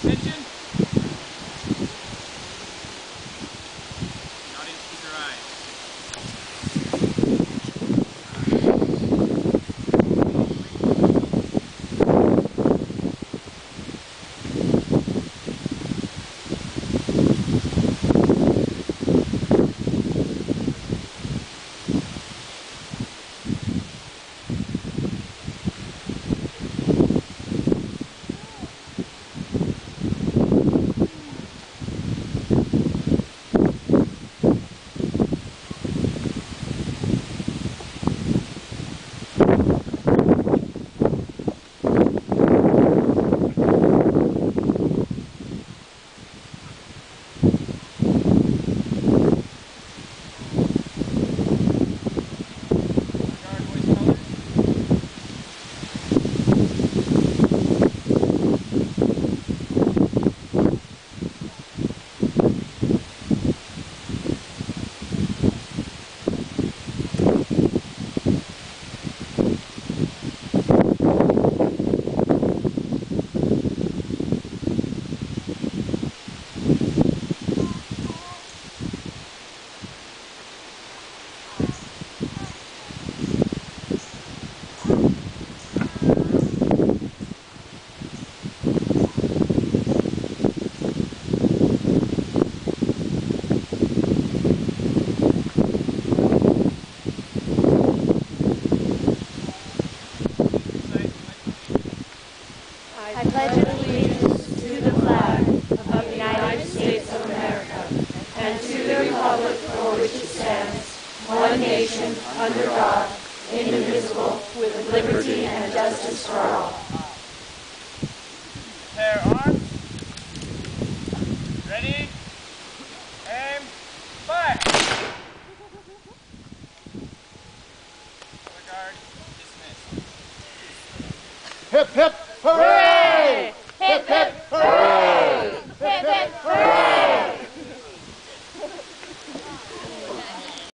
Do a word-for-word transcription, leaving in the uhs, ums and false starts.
Attention. Audience, keep your eyes. I pledge allegiance to the flag of the United States of America and to the republic for which it stands, one nation, under God, indivisible, with liberty and justice for all. Prepare arms. Ready? Aim. Fire. Color guard dismissed. Hip, hip, hooray!